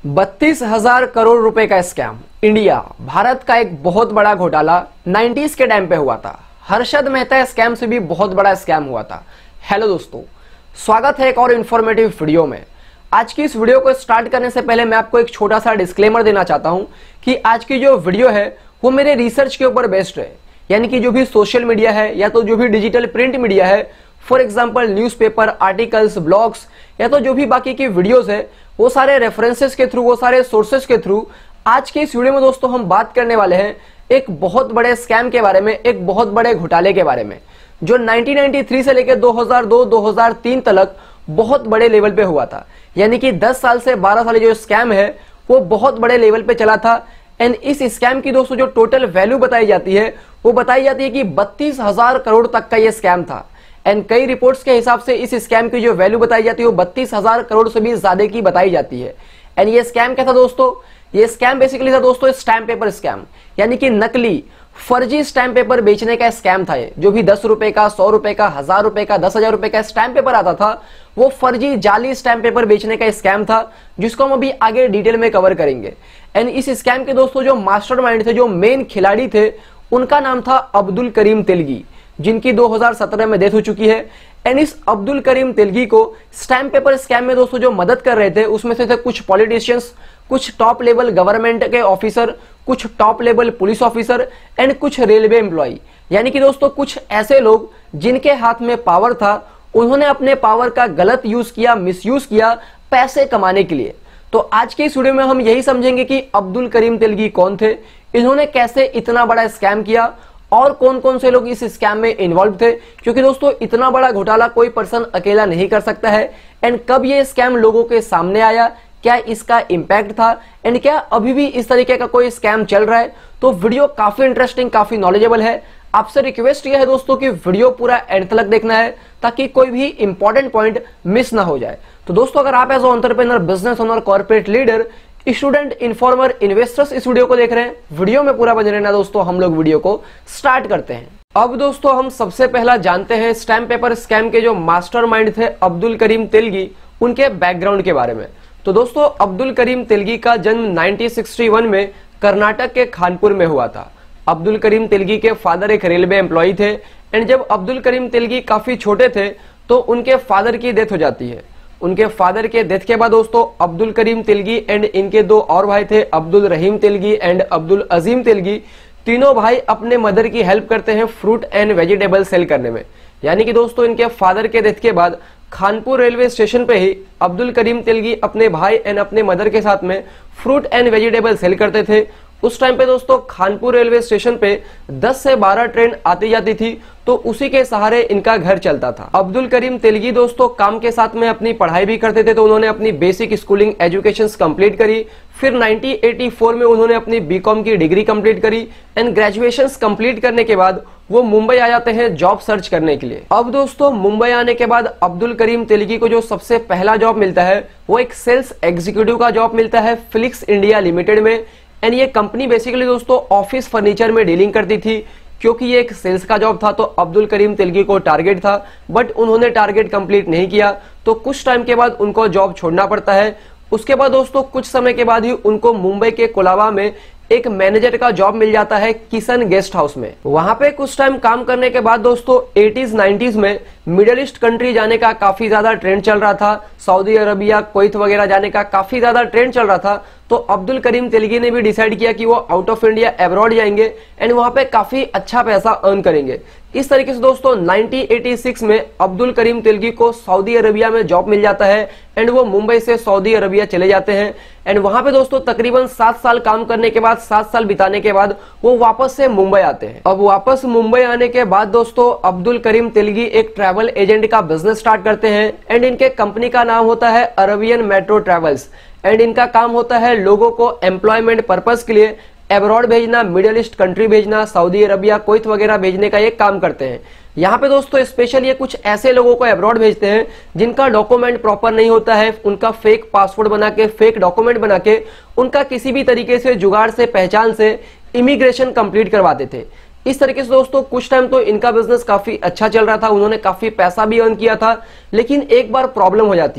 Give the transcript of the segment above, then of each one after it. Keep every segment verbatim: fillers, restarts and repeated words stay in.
बत्तीस हजार करोड़ रुपए का स्कैम। इंडिया भारत का एक बहुत बड़ा घोटाला नाइंटीज़ के टाइम पे हुआ था। हर्षद मेहता स्कैम से भी बहुत बड़ा स्कैम हुआ था। हेलो दोस्तों, स्वागत है एक और इन्फॉर्मेटिव वीडियो में। आज की इस वीडियो को स्टार्ट करने से पहले मैं आपको एक छोटा सा डिस्क्लेमर देना चाहता हूं कि आज की जो वीडियो है वो मेरे रिसर्च के ऊपर बेस्ड है, यानी कि जो भी सोशल मीडिया है या तो जो भी डिजिटल प्रिंट मीडिया है, for example newspaper, articles, blogs या तो जो भी बाकी की वीडियोस है, वो सारे रेफरेंसेस के थ्रू, वो सारे सोर्सेस के थ्रू आज के इस वीडियो में दोस्तों हम बात करने वाले हैं एक बहुत बड़े स्कैम के बारे में, एक बहुत बड़े घोटाले के बारे में, जो नाइंटीन नाइंटी थ्री से लेकर दो हज़ार दो दो हज़ार तीन तक बहुत बड़े लेवल पे हुआ था। यानी कि दस साल से बारह साल जो स्कैम है वो बहुत बड़े लेवल पे चला था। एंड इस स्कैम की दोस्तों जो टोटल वैल्यू बताई जाती है वो बताई जाती है कि बत्तीस हजार करोड़ तक का ये स्कैम था। एंड कई रिपोर्ट्स के हिसाब से इस स्कैम की जो वैल्यू बताई जाती है वो बत्तीस हजार करोड़ से भी ज्यादा की बताई जाती है। एंड ये स्कैम क्या था दोस्तों? ये स्कैम बेसिकली था दोस्तों स्टैम्प पेपर स्कैम, यानी कि नकली फर्जी स्टैम्प पेपर बेचने का स्कैम था ये। जो भी दस रुपए का, सौ रुपए का, हजार रुपए का, दस हजार रुपए का स्टैम्प पेपर आता था वो फर्जी जाली स्टैम्प पेपर बेचने का स्कैम था, जिसको हम अभी आगे डिटेल में कवर करेंगे। एंड इस स्कैम के दोस्तों जो मास्टरमाइंड थे, जो मेन खिलाड़ी थे, उनका नाम था अब्दुल करीम तेलगी, जिनकी दो हज़ार सत्रह में डेथ हो चुकी है। एंड इस अब्दुल करीम तेलगी को स्टैम्प पेपर स्कैम में दोस्तों जो मदद कर रहे थे उसमें से थे कुछ पॉलिटिशियंस, कुछ टॉप लेवल गवर्नमेंट के ऑफिसर, कुछ top level police officer and कुछ रेलवे एम्प्लॉय। यानी कि दोस्तों कुछ ऐसे लोग जिनके हाथ में पावर था, उन्होंने अपने पावर का गलत यूज किया, मिसयूज किया पैसे कमाने के लिए। तो आज के इस वीडियो में हम यही समझेंगे कि अब्दुल करीम तेलगी कौन थे, इन्होंने कैसे इतना बड़ा स्कैम किया और कौन कौन से लोग इस स्कैम में इन्वॉल्व थे, क्योंकि दोस्तों इतना बड़ा घोटाला कोई पर्सन अकेला नहीं कर सकता है। एंड कब ये स्कैम लोगों के सामने आया, क्या इसका इंपैक्ट था, एंड क्या अभी भी इस तरीके का कोई स्कैम चल रहा है। तो वीडियो काफी इंटरेस्टिंग, काफी नॉलेजेबल है। आपसे रिक्वेस्ट यह है दोस्तों कि वीडियो पूरा एंड तक देखना है ताकि कोई भी इंपॉर्टेंट पॉइंट मिस ना हो जाए। तो दोस्तों अगर आप as entrepreneur, business owner, corporate leader, student, informer, investors इस वीडियो को देख रहे हैं, वीडियो में पूरा बने रहना दोस्तों। हम लोग वीडियो को स्टार्ट करते हैं। अब दोस्तों हम सबसे पहला जानते हैं स्टैम्प पेपर स्कैम के जो मास्टरमाइंड थे अब्दुल करीम तेलगी, उनके बैकग्राउंड के बारे में। तो दोस्तों अब्दुल करीम तेलगी का जन्म नाइंटीन सिक्सटी वन में कर्नाटक के कानपुर में हुआ था। अब्दुल करीम तेलगी के फादर एक रेलवे एम्प्लॉय थे। एंड जब अब्दुल करीम तेलगी काफी छोटे थे तो उनके फादर की डेथ हो जाती है। उनके फादर के डेथ के बाद दोस्तों अब्दुल करीम तेलगी एंड इनके दो और भाई थे, अब्दुल रहीम तेलगी एंड अब्दुल अजीम तेलगी, तीनों भाई अपने मदर की हेल्प करते हैं फ्रूट एंड वेजिटेबल सेल करने में। यानी कि दोस्तों इनके फादर के डेथ के बाद कानपुर रेलवे स्टेशन पे ही अब्दुल करीम तेलगी अपने भाई एंड अपने मदर के साथ में फ्रूट एंड वेजिटेबल सेल करते थे। उस टाइम पे दोस्तों कानपुर रेलवे स्टेशन पे दस से बारह ट्रेन आती जाती थी, तो उसी के सहारे इनका घर चलता था। अब्दुल करीम तेलगी दोस्तों काम के साथ में अपनी पढ़ाई भी करते थे, तो उन्होंने अपनी बेसिक स्कूलिंग एजुकेशन कंप्लीट करी। फिर नाइंटीन एटी फोर में उन्होंने अपनी बीकॉम की डिग्री कंप्लीट करी। एंड ग्रेजुएशन कंप्लीट करने के बाद वो मुंबई आ जाते हैं जॉब सर्च करने के लिए। अब दोस्तों मुंबई आने के बाद अब्दुल करीम तेलगी को जो सबसे पहला जॉब मिलता है वो एक सेल्स एग्जीक्यूटिव का जॉब मिलता है फिलिप्स इंडिया लिमिटेड में। एंड ये कंपनी बेसिकली दोस्तों ऑफिस फर्नीचर में डीलिंग करती थी। क्योंकि ये एक सेल्स का जॉब था तो अब्दुल करीम तेलगी को टारगेट था, बट उन्होंने टारगेट कंप्लीट नहीं किया, तो कुछ टाइम के बाद उनको जॉब छोड़ना पड़ता है। उसके बाद दोस्तों कुछ समय के बाद ही उनको मुंबई के कोलाबा में एक मैनेजर का जॉब मिल जाता है किशन गेस्ट हाउस में। वहां पे कुछ टाइम काम करने के बाद दोस्तों एटीज़ नाइंटीज़ में मिडिल ईस्ट कंट्री जाने का काफी ज्यादा ट्रेंड चल रहा था। सऊदी अरबिया, कुवैत वगैरह जाने का काफी ज्यादा ट्रेंड चल रहा था। तो अब्दुल करीम तेलगी ने भी डिसाइड किया कि वो आउट ऑफ इंडिया अब्रॉड जाएंगे एंड वहां पे काफी अच्छा पैसा अर्न करेंगे। इस तरीके से दोस्तों नाइंटीन एटी सिक्स में अब्दुल करीम तेलगी को सऊदी अरबिया में जॉब मिल जाता है। एंड वो मुंबई से सऊदी अरबिया चले जाते हैं। एंड वहां पे दोस्तों तकरीबन सात साल काम करने के बाद, सात साल बिताने के बाद वो वापस से मुंबई आते हैं। अब वापस मुंबई आने के बाद दोस्तों अब्दुल करीम तेलगी एक ट्रैवल एजेंट का बिजनेस स्टार्ट करते हैं। एंड इनके कंपनी का नाम होता है अरबियन मेट्रो ट्रेवल्स। एंड इनका काम होता है लोगों को एम्प्लॉयमेंट पर्पस के लिए अब्रॉड भेजना, मिडिल ईस्ट कंट्री भेजना, सऊदी अरबिया, कुवैत वगैरह भेजने का ये काम करते हैं। यहाँ पे दोस्तों स्पेशल ये कुछ ऐसे लोगों को अब्रॉड भेजते हैं जिनका डॉक्यूमेंट प्रॉपर नहीं होता है, उनका फेक पासपोर्ट बना के, फेक डॉक्यूमेंट बना के, उनका किसी भी तरीके से जुगाड़ से, पहचान से इमिग्रेशन कंप्लीट करवाते थे। इस तरीके से दोस्तों कुछ टाइम तो इनका बिजनेस काफी अच्छा चल रहा था, उन्होंने काफी पैसा भी अर्न किया था। लेकिन एक बार प्रॉब्लम हो जाती है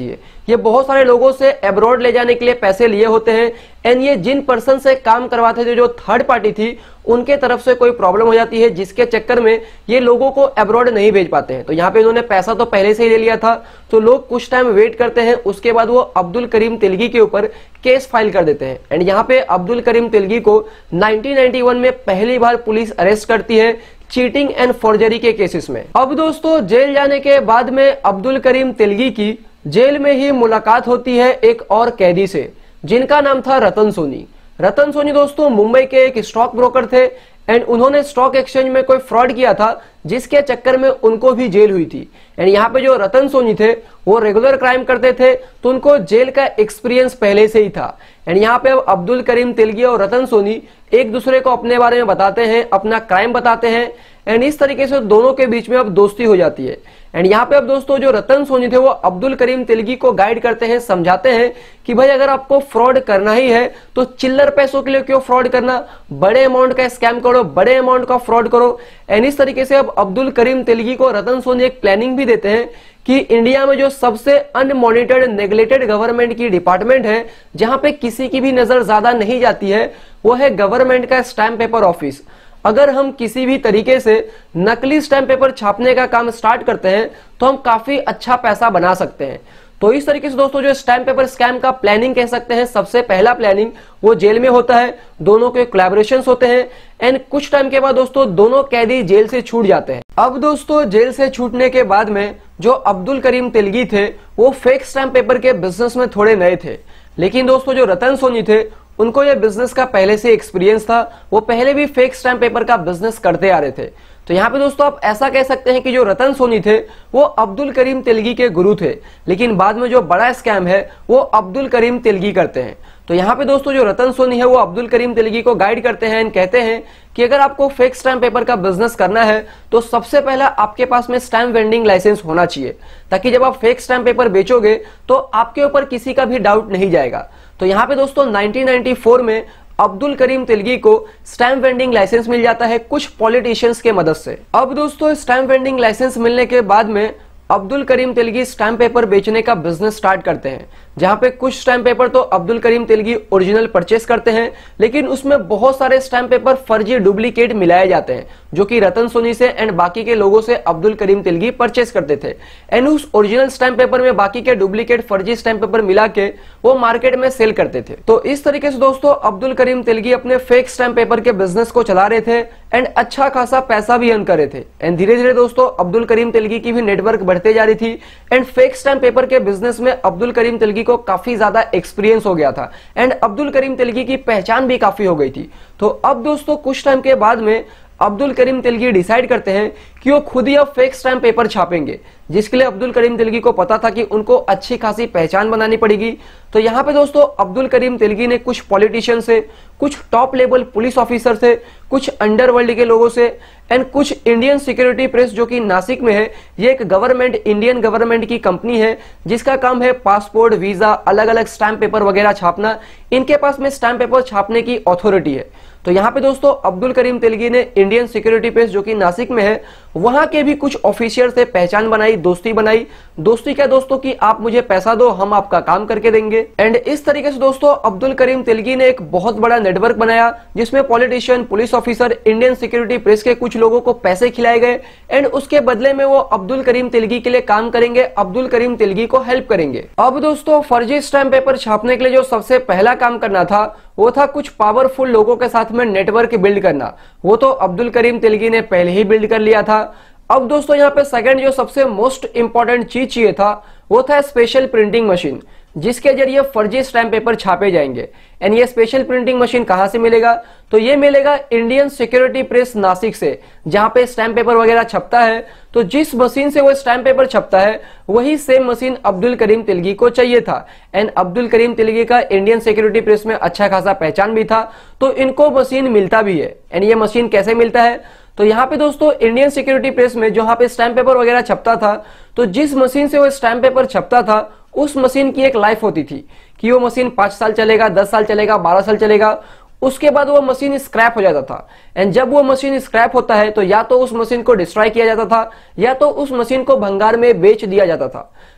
ये बहुत सारे लोगों से अब्रॉड ले जाने के लिए पैसे लिए होते हैं। एंड ये जिन पर्सन से काम करवाते थे, जो थर्ड पार्टी थी, उनके तरफ से कोई प्रॉब्लम हो जाती है, जिसके चक्कर में ये लोगों को अब्रॉड नहीं भेज पाते हैं। तो यहाँ पे इन्होंने पैसा तो पहले से ही ले लिया था, तो लोग कुछ टाइम वेट करते हैं, उसके बाद वो अब्दुल करीम तिलगी के ऊपर केस फाइल कर देते हैं। एंड यहाँ पे अब्दुल करीम तिलगी को नाइनटीन नाइंटी वन में पहली बार पुलिस अरेस्ट करती है चीटिंग एंड फॉर्जरी के केसेस में। अब दोस्तों, जेल जाने के बाद में अब्दुल करीम तिलगी की जेल में ही मुलाकात होती है एक और कैदी से, जिनका नाम था रतन सोनी। रतन सोनी दोस्तों मुंबई के एक स्टॉक ब्रोकर थे एंड उन्होंने स्टॉक एक्सचेंज में कोई फ्रॉड किया था, जिसके चक्कर में उनको भी जेल हुई थी। एंड यहाँ पे जो रतन सोनी थे वो रेगुलर क्राइम करते थे, तो उनको जेल का एक्सपीरियंस पहले से ही था। एंड यहाँ पे अब अब्दुल करीम तिलगी और रतन सोनी एक दूसरे को अपने बारे में बताते हैं, अपना क्राइम बताते हैं, एंड इस तरीके से दोनों के बीच में अब दोस्ती हो जाती है। एंड यहाँ पे अब दोस्तों जो रतन सोनी थे वो अब्दुल करीम तिलगी को गाइड करते हैं, समझाते हैं कि भाई अगर आपको फ्रॉड करना ही है तो चिल्लर पैसों के लिए क्यों फ्रॉड करना, बड़े अमाउंट का स्कैम करो, बड़े अमाउंट का फ्रॉड करो। एंड इस तरीके से अब अब्दुल करीम तिलगी को रतन सोनी एक प्लानिंग भी देते हैं कि इंडिया में जो सबसे अनमॉनिटर्ड नेग्लेक्टेड गवर्नमेंट की डिपार्टमेंट है, जहां पे किसी की भी नजर ज्यादा नहीं जाती है, वो है गवर्नमेंट का स्टैम्प पेपर ऑफिस। अगर हम किसी भी तरीके से नकली स्टैम्प पेपर छापने का काम स्टार्ट करते हैं तो हम काफी अच्छा पैसा बना सकते हैं। तो इस तरीके से दोस्तों जो स्टैम्प पेपर स्कैम का प्लानिंग कह सकते हैं, सबसे पहला प्लानिंग वो जेल में होता है, दोनों के कोलैबोरेशंस होते हैं। एंड कुछ टाइम के बाद दोस्तों दोनों कैदी जेल से छूट जाते हैं। अब दोस्तों जेल से छूटने के बाद में जो अब्दुल करीम तिलगी थे वो फेक स्टैम्प पेपर के बिजनेस में थोड़े नए थे, लेकिन दोस्तों जो रतन सोनी थे उनको ये बिजनेस का पहले से एक्सपीरियंस था, वो पहले भी फेक स्टैम्प पेपर का बिजनेस करते आ रहे थे। तो यहाँ पे दोस्तों आप ऐसा कह सकते हैं कि जो रतन सोनी थे वो अब्दुल करीम तिलगी के गुरु थे, लेकिन बाद में जो बड़ा स्कैम है वो अब्दुल करीम तिलगी करते हैं। तो यहाँ पे दोस्तों जो रतन सोनी है वो अब्दुल करीम तिलगी को गाइड करते हैं एंड कहते हैं कि अगर आपको फेक स्टैम्प पेपर का बिजनेस करना है तो सबसे पहला आपके पास में स्टैम्प वेंडिंग लाइसेंस होना चाहिए, ताकि जब आप फेक स्टैम्प पेपर बेचोगे तो आपके ऊपर किसी का भी डाउट नहीं जाएगा। तो यहाँ पे दोस्तों नाइनटीन नाइंटी फोर में अब्दुल करीम तिलगी को स्टैम्प वेंडिंग लाइसेंस मिल जाता है कुछ पॉलिटिशियंस के मदद से। अब दोस्तों स्टैम्प वेंडिंग लाइसेंस मिलने के बाद में अब्दुल करीम तिलगी स्टैम्प पेपर बेचने का बिजनेस स्टार्ट करते हैं, जहां पे कुछ स्टैम्प पेपर तो अब्दुल करीम तिलगी ओरिजिनल परचेस करते हैं, लेकिन उसमें बहुत सारे स्टैम्प पेपर फर्जी डुप्लीकेट मिलाए जाते हैं, जो कि रतन सोनी से एंड बाकी के लोगों से अब्दुल करीम तिलगी परचेस करते थे। एंड उस ओरिजिनल स्टैम्प पेपर में बाकी के डुप्लीकेट फर्जी स्टैम्प पेपर मिला के वो मार्केट में सेल करते थे। तो इस तरीके से दोस्तों अब्दुल करीम तिलगी अपने फेक स्टैम्प पेपर के बिजनेस को चला रहे थे एंड अच्छा खासा पैसा भी अर्न कर रहे थे। एंड धीरे धीरे दोस्तों अब्दुल करीम तिलगी की भी नेटवर्क बढ़ते जा रही थी एंड फेक स्टैम्प पेपर के बिजनेस में अब्दुल करीम तिलगी को काफी ज्यादा एक्सपीरियंस हो गया था एंड अब्दुल करीम तिलगी की पहचान भी काफी हो गई थी। तो अब दोस्तों कुछ टाइम के बाद में अब्दुल करीम तिलगी डिसाइड करते हैं कि वो खुद ही अब फेक स्टैम्प पेपर छापेंगे, जिसके लिए अब्दुल करीम तिलगी को पता था कि उनको अच्छी खासी पहचान बनानी पड़ेगी। तो यहाँ पे दोस्तों अब्दुल करीम तिलगी ने कुछ पॉलिटिशियन से, कुछ टॉप लेवल पुलिस ऑफिसर से, कुछ अंडरवर्ल्ड के लोगों से एंड कुछ इंडियन सिक्योरिटी प्रेस जो कि नासिक में है, ये एक गवर्नमेंट इंडियन गवर्नमेंट की कंपनी है जिसका काम है पासपोर्ट, वीजा, अलग अलग स्टैम्प पेपर वगैरह छापना। इनके पास में स्टैम्प पेपर छापने की अथॉरिटी है। तो यहाँ पे दोस्तों अब्दुल करीम तिलगी ने इंडियन सिक्योरिटी प्रेस जो कि नासिक में है, वहां के भी कुछ ऑफिसर से पहचान बनाई, दोस्ती बनाई। दोस्ती क्या दोस्तों कि आप मुझे पैसा दो, हम आपका काम करके देंगे। एंड इस तरीके से दोस्तों अब्दुल करीम तिलगी ने एक बहुत बड़ा नेटवर्क बनाया, जिसमें politician, police officer, Indian security press के कुछ लोगों को पैसे खिलाए गए एंड उसके बदले में वो अब्दुल करीम तिलगी के लिए काम करेंगे, अब्दुल करीम तिलगी को हेल्प करेंगे। अब दोस्तों फर्जी स्टैम्प पेपर छापने के लिए जो सबसे पहला काम करना था वो था कुछ पावरफुल लोगों के साथ में नेटवर्क बिल्ड करना। वो तो अब्दुल करीम तिलगी ने पहले ही बिल्ड कर लिया था। अब दोस्तों यहाँ पे सेकंड जो सबसे मोस्ट इंपॉर्टेंट चीज चाहिए था वो था स्पेशल प्रिंटिंग मशीन, जिसके जरिए फर्जी स्टैम्प पेपर छापे जाएंगे। एंड ये स्पेशल प्रिंटिंग मशीन कहां से मिलेगा? तो ये मिलेगा इंडियन सिक्योरिटी प्रेस नासिक से, जहां पे स्टैम्प पेपर वगैरह छपता है। तो जिस मशीन से वो स्टैम्प पेपर छपता है वही सेम मशीन अब्दुल करीम तिलगी को चाहिए था। एंड अब्दुल करीम तिलगी का इंडियन सिक्योरिटी प्रेस में अच्छा खासा पहचान भी था, तो इनको मशीन मिलता भी है। एंड ये मशीन कैसे मिलता है? तो यहाँ पे दोस्तों इंडियन सिक्योरिटी प्रेस में जहां पे स्टैम्प पेपर वगैरह छपता था, तो जिस मशीन से वो स्टैम्प पेपर छपता था उस मशीन की एक लाइफ होती थी कि वो मशीन पांच साल चलेगा, दस साल चलेगा, बारह साल चलेगा, उसके बाद वो मशीन स्क्रैप हो जाता था। एंड जब वो मशीन स्क्रैप होता है तो या तो उस मशीन को डिस्ट्रॉय किया जाता था या तो उस मशीन को भंगार में बेच दिया जाता था।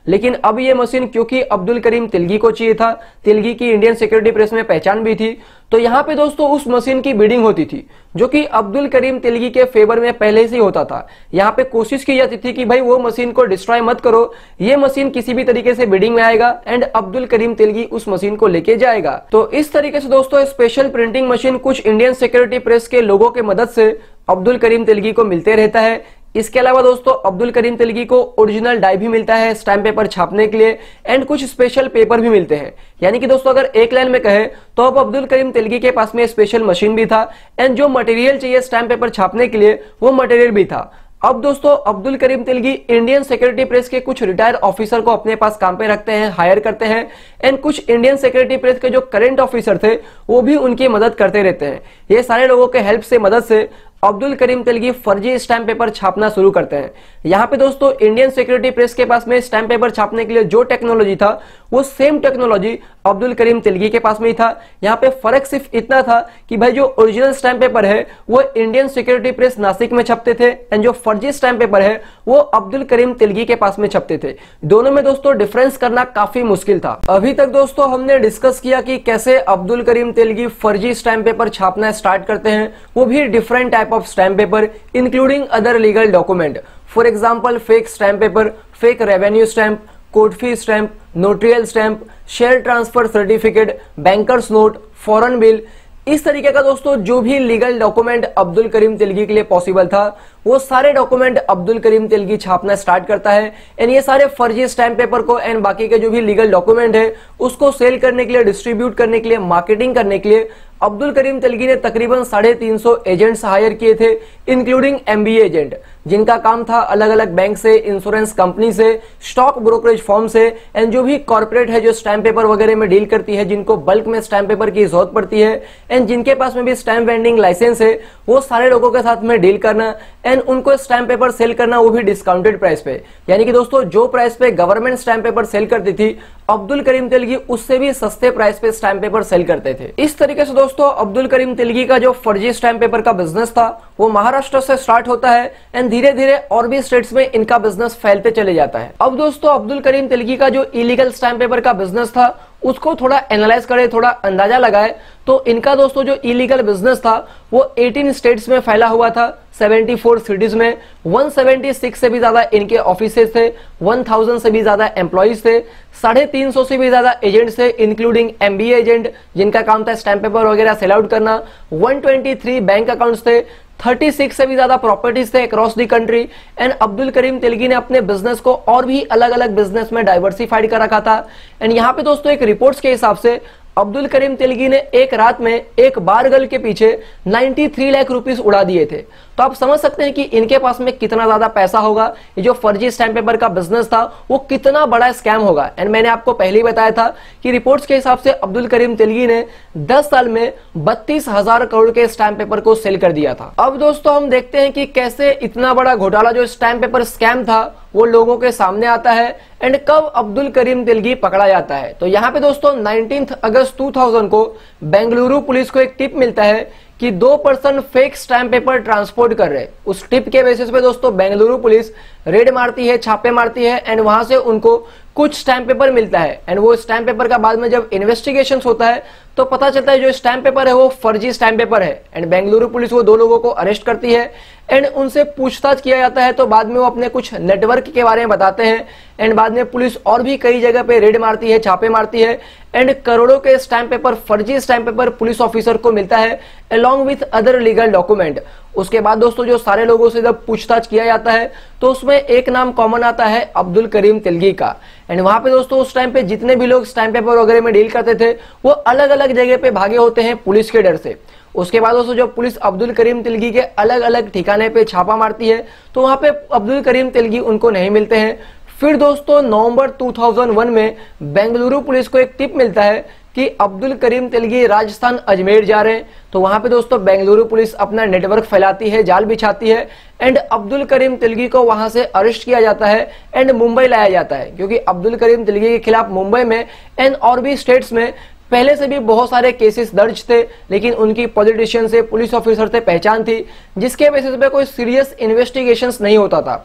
लेकिन अब ये मशीन क्योंकि अब्दुल करीम तिलगी को चाहिए था, तिलगी की इंडियन सिक्योरिटी प्रेस में पहचान भी थी, तो यहाँ पे दोस्तों उस मशीन की बिडिंग होती थी जो कि अब्दुल करीम तिलगी के फेवर में पहले से ही होता था। यहाँ पे कोशिश की जाती थी कि भाई वो मशीन को डिस्ट्रॉय मत करो, ये मशीन किसी भी तरीके से बिडिंग में आएगा एंड अब्दुल करीम तिलगी उस मशीन को लेके जाएगा। तो इस तरीके से दोस्तों स्पेशल प्रिंटिंग मशीन कुछ इंडियन सिक्योरिटी प्रेस के लोगों के मदद से अब्दुल करीम तिलगी को मिलते रहता है। इसके अलावा दोस्तों अब्दुल करीम तिलगी को ओरिजिनल डाई भी मिलता है स्टैम्प पेपर छापने के लिए एंड कुछ स्पेशल पेपर भी मिलते हैं। यानी कि दोस्तों अगर एक लाइन में कहे तो अब अब्दुल करीम तिलगी के पास में स्पेशल मशीन भी था एंड जो मटेरियल चाहिए स्टैम्प पेपर छापने के लिए वो मटेरियल भी था। अब दोस्तों Abdul Karim Telgi Indian security press के कुछ रिटायर ऑफिसर को अपने पास काम पे रखते हैं, हायर करते हैं एंड कुछ इंडियन सिक्योरिटी प्रेस के जो करंट ऑफिसर थे वो भी उनकी मदद करते रहते हैं। ये सारे लोगों के हेल्प से मदद से अब्दुल करीम तिलगी फर्जी स्टैम्प पेपर छापना शुरू करते हैं। यहाँ पे दोस्तों इंडियन सिक्योरिटी प्रेस के पास में स्टैम्प पेपर छापने के लिए जो टेक्नोलॉजी था वो सेम टेक्नोलॉजी अब्दुल करीम तिलगी के पास में ही था। यहाँ पे फर्क सिर्फ इतना था कि भाई जो ओरिजिनल स्टैम्प पेपर है वो इंडियन सिक्योरिटी प्रेस नासिक में छपते थे एंड जो फर्जी स्टैम्प पेपर है वो अब्दुल करीम तिलगी के पास में छपते थे। दोनों में दोस्तों डिफरेंस करना काफी मुश्किल था। अभी तक दोस्तों हमने डिस्कस किया कि कैसे अब्दुल करीम तिलगी फर्जी स्टैम्प पेपर छापना स्टार्ट करते हैं, वो भी different type of stamp paper including other legal document. For example, fake stamp paper, fake revenue stamp, court fee stamp, notarial stamp, share transfer certificate, banker's note, foreign bill। इस तरीके का दोस्तों जो भी लीगल डॉक्यूमेंट अब्दुल करीम तिलगी के लिए possible था वो सारे डॉक्यूमेंट अब्दुल करीम तिलगी छापना स्टार्ट करता है एंड ये सारे फर्जी स्टैम्प पेपर को एंड बाकी के जो भी लीगल डॉक्यूमेंट है उसको सेल करने के लिए, डिस्ट्रीब्यूट करने के लिए, मार्केटिंग करने के लिए अब्दुल करीम तिलगी ने तकरीबन साढ़े तीन सौ एजेंट्स हायर किए थे, इंक्लूडिंग एमबीए एजेंट, जिनका काम था अलग अलग बैंक से, इंश्योरेंस कंपनी से, स्टॉक ब्रोकरेज फर्म से एंड जो भी कॉर्पोरेट है जो स्टैम्प पेपर वगैरह में डील करती है, जिनको बल्क में स्टैम्प पेपर की जरूरत पड़ती है एंड जिनके पास में भी स्टैम्प वेंडिंग लाइसेंस है, वो सारे लोगों के साथ में डील करना एंड उनको स्टैम्प पेपर सेल करना, वो भी डिस्काउंटेड प्राइस पे। यानी कि दोस्तों जो प्राइस पे गवर्नमेंट स्टैम्प पेपर सेल करती थी अब्दुल करीम तिलगी उससे भी सस्ते प्राइस पे स्टैम्प पेपर सेल करते थे। इस तरीके से दोस्तों अब्दुल करीम तिलगी का जो फर्जी स्टैम्प पेपर का बिजनेस था वो महाराष्ट्र से स्टार्ट होता है एंड धीरे धीरे और भी स्टेट्स में इनका बिजनेस फैलते चले जाता है। अब दोस्तों अब्दुल करीम तिलगी का जो इलीगल स्टैम्प पेपर का बिजनेस था उसको थोड़ा एनालाइज करें, थोड़ा अंदाजा लगाए तो इनका दोस्तों जो इलीगल बिजनेस था वो अठारह स्टेट्स में फैला हुआ था, चौहत्तर सिटीज में, एक सौ छिहत्तर से भी ज्यादा इनके ऑफिसेस थे, एक हज़ार से भी ज्यादा एम्प्लॉइज थे, साढ़े तीन सौ से भी ज्यादा एजेंट्स थे इंक्लूडिंग एमबीए एजेंट जिनका काम था स्टैम्प पेपर वगैरह सेल आउट करना, एक सौ तेईस बैंक अकाउंट्स थे, छत्तीस से भी ज्यादा प्रॉपर्टीज थे across the country and Abdul Karim Telgi ने अपने बिजनेस को और भी अलग अलग बिजनेस में डाइवर्सिफाइड कर रखा था। एंड यहाँ पे दोस्तों एक रिपोर्ट्स के हिसाब से अब्दुल करीम तिलगी ने एक रात में एक बार गर्ल के पीछे तिरानवे लाख रुपीस उड़ा दिए थे। तो आप समझ सकते हैं कि इनके पास में कितना ज्यादा पैसा होगा, ये जो फर्जी स्टैम्प पेपर का बिजनेस था वो कितना बड़ा स्कैम होगा। एंड मैंने आपको पहले ही बताया था कि रिपोर्ट्स के हिसाब से अब्दुल करीम तिलगी ने दस साल में बत्तीस हजार करोड़ के स्टैम्प पेपर को सेल कर दिया था। अब दोस्तों हम देखते हैं कि कैसे इतना बड़ा घोटाला जो स्टैम्प पेपर स्कैम था वो लोगों के सामने आता है एंड कब अब्दुल करीम तिलगी पकड़ा जाता है। तो यहाँ पे दोस्तों उन्नीस अगस्त दो हज़ार को बेंगलुरु पुलिस को एक टिप मिलता है कि दो person fake stamp paper transport कर रहे। उस टिप के बेसिस पे दोस्तों बेंगलुरु पुलिस रेड मारती है, छापे मारती है एंड वहां से उनको कुछ स्टैम्प पेपर मिलता है एंड वो स्टैम्प पेपर का बाद में जब इन्वेस्टिगेशन होता है तो पता चलता है जो स्टैम्प पेपर है वो फर्जी स्टैम्प पेपर है एंड बेंगलुरु पुलिस वो दो लोगों को अरेस्ट करती है एंड उनसे पूछताछ किया जाता है। तो बाद में वो अपने कुछ नेटवर्क के बारे में बताते हैं एंड बाद में पुलिस और भी कई जगह पे रेड मारती है, छापे मारती है एंड करोड़ों के स्टैम्प पेपर, फर्जी स्टैम्प पेपर पुलिस ऑफिसर को मिलता है along with other legal document. उसके बाद दोस्तों जो सारे लोगों से जब पूछताछ किया जाता है तो उसमें एक नाम कॉमन आता है अब्दुल करीम तिलगी का एंड वहां पे दोस्तों उस टाइम पे जितने भी लोग स्टैम्प पेपर वगैरह में डील करते थे वो अलग अलग जगह पे भागे होते हैं पुलिस के डर से। उसके बाद दोस्तों जब पुलिस अब्दुल करीम तिलगी के अलग अलग ठिकाने पे छापा मारती है तो वहां पे अब्दुल करीम तिलगी उनको नहीं मिलते हैं। फिर दोस्तों नवंबर दो हज़ार एक में बेंगलुरु पुलिस को एक टिप मिलता है कि अब्दुल करीम तिलगी राजस्थान अजमेर जा रहे हैं। तो वहां पे दोस्तों बेंगलुरु पुलिस अपना नेटवर्क फैलाती है, जाल बिछाती है एंड अब्दुल करीम तिलगी को वहां से अरेस्ट किया जाता है एंड मुंबई लाया जाता है क्योंकि अब्दुल करीम तिलगी के खिलाफ मुंबई में एंड और भी स्टेट्स में पहले से भी बहुत सारे केसेस दर्ज थे, लेकिन उनकी पॉलिटिशियन से, पुलिस ऑफिसर से पहचान थी जिसके बेसिस पे कोई सीरियस इन्वेस्टिगेशंस नहीं होता था।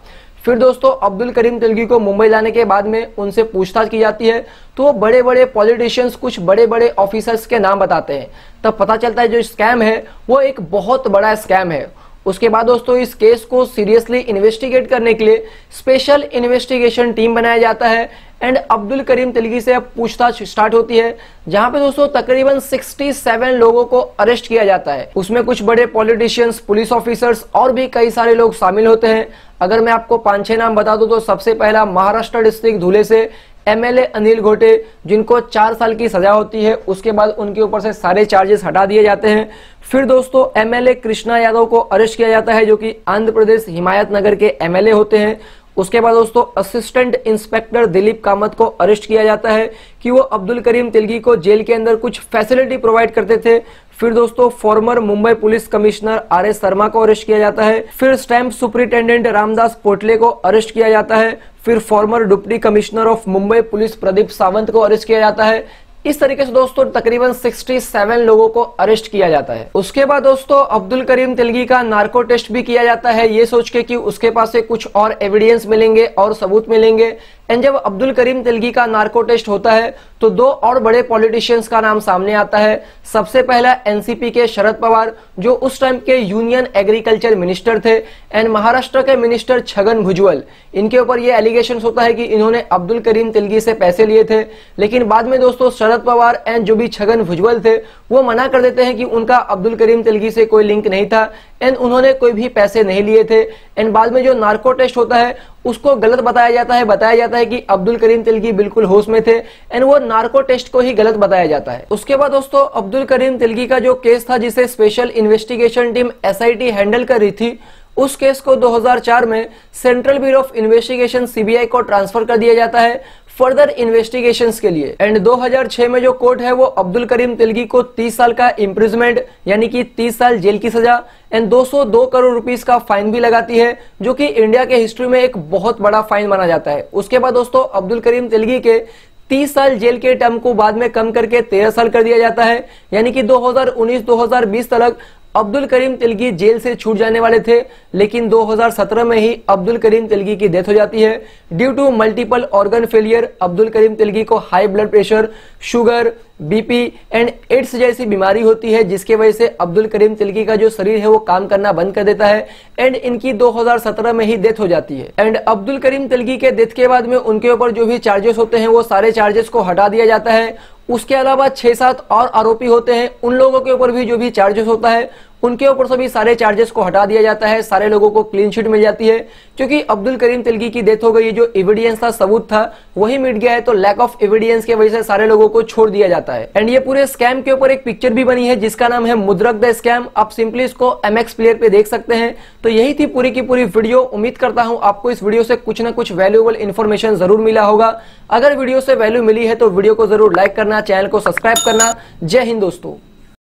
फिर दोस्तों अब्दुल करीम तिलगी को मुंबई लाने के बाद में उनसे पूछताछ की जाती है, तो बड़े बड़े पॉलिटिशियंस कुछ बड़े बड़े ऑफिसर्स के नाम बताते हैं। तब पता चलता है जो स्कैम है वो एक बहुत बड़ा स्कैम है। उसके बाद दोस्तों इस केस को सीरियसली इन्वेस्टिगेट करने के लिए स्पेशल इन्वेस्टिगेशन टीम बनाया जाता है एंड अब्दुल करीम तिलगी से अब पूछताछ स्टार्ट होती है, जहां पे दोस्तों तकरीबन सड़सठ लोगों को अरेस्ट किया जाता है। उसमें कुछ बड़े पॉलिटिशियंस, पुलिस ऑफिसर्स और भी कई सारे लोग शामिल होते हैं। अगर मैं आपको पांच छह नाम बता दूं तो सबसे पहला महाराष्ट्र डिस्ट्रिक्ट धुले से एमएलए अनिल घोटे, जिनको चार साल की सजा होती है। उसके बाद उनके ऊपर से सारे चार्जेस हटा दिए जाते हैं। फिर दोस्तों एमएलए कृष्णा यादव को अरेस्ट किया जाता है, जो कि आंध्र प्रदेश हिमायत नगर के एमएलए होते हैं। उसके बाद दोस्तों असिस्टेंट इंस्पेक्टर दिलीप कामत को अरेस्ट किया जाता है कि वो अब्दुल करीम तिलगी को जेल के अंदर कुछ फैसिलिटी प्रोवाइड करते थे। फिर दोस्तों former Mumbai police commissioner R S Sharma को अरेस्ट किया जाता है। फिर स्टैंप सुपरिटेंडेंट रामदास पोटले को अरेस्ट किया जाता है। फिर former deputy commissioner of Mumbai police Pradeep Sawant को अरेस्ट किया जाता है। इस तरीके से दोस्तों तकरीबन सड़सठ लोगों को अरेस्ट किया जाता है। उसके बाद दोस्तों अब्दुल करीम तिलगी का नार्को टेस्ट भी किया जाता है, ये सोच के कि उसके पास से कुछ और एविडेंस मिलेंगे और सबूत मिलेंगे। एंड जब अब्दुल करीम तिलगी का नार्को टेस्ट होता है तो दो और बड़े पॉलिटिशियंस का नाम सामने आता है। सबसे पहला एनसीपी के शरद पवार, जो उस टाइम के यूनियन एग्रीकल्चर मिनिस्टर थे, एंड महाराष्ट्र के मिनिस्टर छगन भुजबल। इनके ऊपर ये एलिगेशन होता है कि इन्होंने अब्दुल करीम तिलगी से पैसे लिए थे, लेकिन बाद में दोस्तों शरद पवार एंड जो भी छगन भुजबल थे वो मना कर देते हैं कि उनका अब्दुल करीम तिलगी से कोई लिंक नहीं था एंड उन्होंने कोई भी पैसे नहीं लिए थे। एंड बाद में जो नार्को टेस्ट होता है उसको गलत बताया जाता है बताया जाता है कि अब्दुल करीम तिलगी बिल्कुल होश में थे एंड वो नार्को टेस्ट को ही गलत बताया जाता है। उसके बाद दोस्तों अब्दुल करीम तिलगी का जो केस था, जिसे special investigation team SIT handle कर रही थी, उस केस को दो हज़ार चार में central bureau of investigation CBI को ट्रांसफर कर दिया जाता है फर्दर इन्वेस्टिगेशंस के लिए। एंड दो हज़ार छह में जो कोर्ट है वो अब्दुल करीम तिलगी को तीस साल का इम्प्रिजमेंट यानी कि तीस साल जेल की सजा एंड दो सौ दो करोड़ रुपीस का फाइन भी लगाती है, जो कि इंडिया के हिस्ट्री में एक बहुत बड़ा फाइन माना जाता है। उसके बाद दोस्तों अब्दुल करीम तिलगी के तीस साल जेल के टर्म को बाद में कम करके तेरह साल कर दिया जाता है, यानी कि दो हज़ार उन्नीस दो हज़ार बीस तक अब्दुल करीम तिलगी जेल से छूट जाने वाले थे, लेकिन दो हज़ार सत्रह में ही अब्दुल करीम तिलगी की डेथ हो जाती है due to multiple organ failure. Abdul Karim Telgi को high blood pressure, sugar, BP and AIDS जैसी बीमारी होती है, जिसके वजह से अब्दुल करीम तिलगी का जो शरीर है वो काम करना बंद कर देता है एंड इनकी दो हज़ार सत्रह में ही डेथ हो जाती है। एंड अब्दुल करीम तिलगी के डेथ के बाद में उनके ऊपर जो भी चार्जेस होते हैं वो सारे चार्जेस को हटा दिया जाता है। उसके अलावा छह सात और आरोपी होते हैं, उन लोगों के ऊपर भी जो भी चार्जेस होता है उनके ऊपर से भी सारे चार्जेस को हटा दिया जाता है। सारे लोगों को क्लीन चिट मिल जाती है, क्योंकि अब्दुल करीम तिलगी की डेथ हो गई, जो एविडेंस था, सबूत था, वही मिट गया है, तो लैक ऑफ एविडेंस की वजह से सारे लोगों को छोड़ दिया जाता है। एंड ये पूरे स्कैम के ऊपर एक पिक्चर भी बनी है जिसका नाम है मुद्रक द स्कैम। आप सिंपली इसको एमएक्स प्लेयर पे देख सकते हैं। तो यही थी पूरी की पूरी वीडियो। उम्मीद करता हूं आपको इस वीडियो से कुछ ना कुछ वैल्यूएबल इन्फॉर्मेशन जरूर मिला होगा। अगर वीडियो से वैल्यू मिली है तो वीडियो को जरूर लाइक करना, चैनल को सब्सक्राइब करना। जय हिंद दोस्तों।